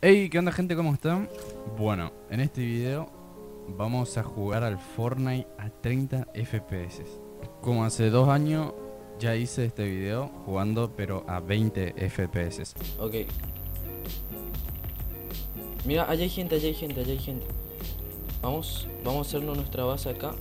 Hey, ¿qué onda, gente? ¿Cómo están? Bueno, en este video vamos a jugar al Fortnite a 30 FPS. Como hace 2 años ya hice este video jugando pero a 20 FPS. Ok. Mira, allá hay gente, allá hay gente, allá hay gente. Vamos a hacernos nuestra base acá.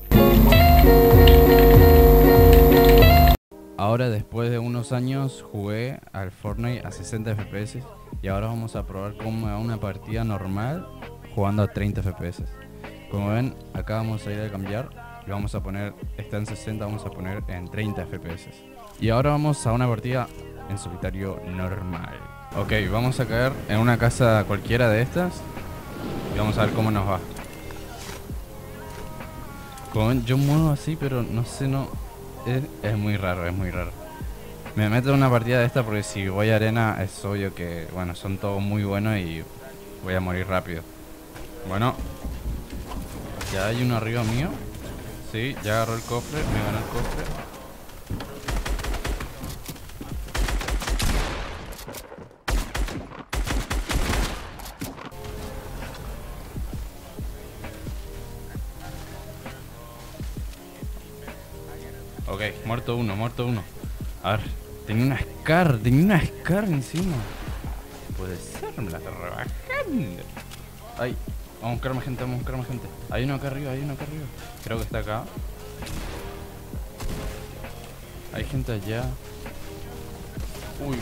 Ahora, después de unos años, jugué al Fortnite a 60 FPS y ahora vamos a probar cómo va una partida normal jugando a 30 FPS. Como ven, acá vamos a ir a cambiar y vamos a poner, está en 60, vamos a poner en 30 FPS. Y ahora vamos a una partida en solitario normal. Ok, vamos a caer en una casa cualquiera de estas y vamos a ver cómo nos va. Como ven, yo muevo así, pero no sé, es muy raro, es muy raro. Me meto en una partida de esta porque si voy a arena es obvio que, bueno, son todos muy buenos y voy a morir rápido. Bueno, ya hay uno arriba mío. Sí, ya agarró el cofre, me ganó el cofre. Ok, muerto uno, muerto uno. A ver, tenía una Scar encima. Puede ser, me la está rebajando. Ay, vamos a buscar más gente, vamos a buscar más gente. Hay uno acá arriba, hay uno acá arriba. Creo que está acá. Hay gente allá. Uy.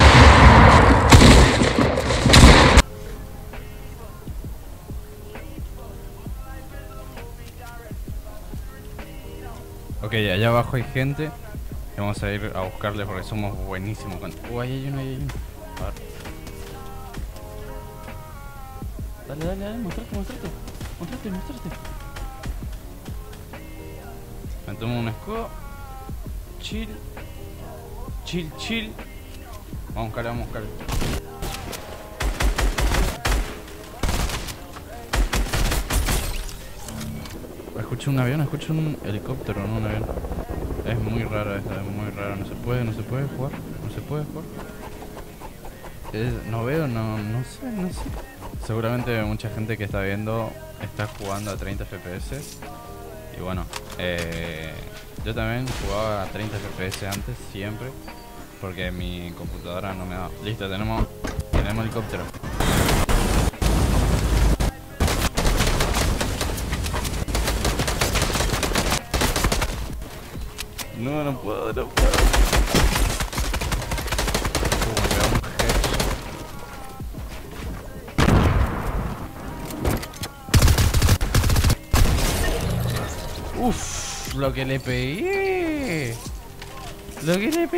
Ok, allá abajo hay gente. Y vamos a ir a buscarle porque somos buenísimos con... ahí hay uno, ahí hay uno. A ver. Dale, dale, dale, mostrate. Me tomo un escudo. Chill. Vamos a buscarle, vamos a buscarle. Escucho un avión, escucho un helicóptero, no un avión. Es muy raro esto, es muy raro. No se puede jugar. No veo, no sé. Seguramente mucha gente que está viendo está jugando a 30 FPS. Y bueno, yo también jugaba a 30 FPS antes, siempre. Porque mi computadora no me da. Listo, tenemos helicóptero. No puedo. Me pegó un headshot. Uff, lo que le pegué. No.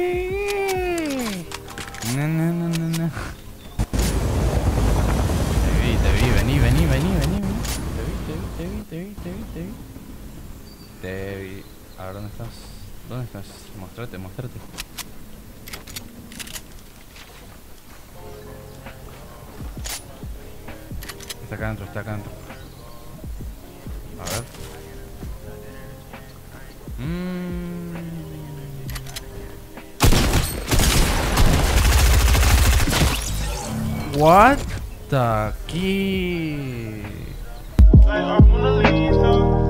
Te vi, vení. Te vi. A ver, ¿dónde estás? Mostrate. Está acá adentro. A ver. What the key? Like, I'm gonna leave, so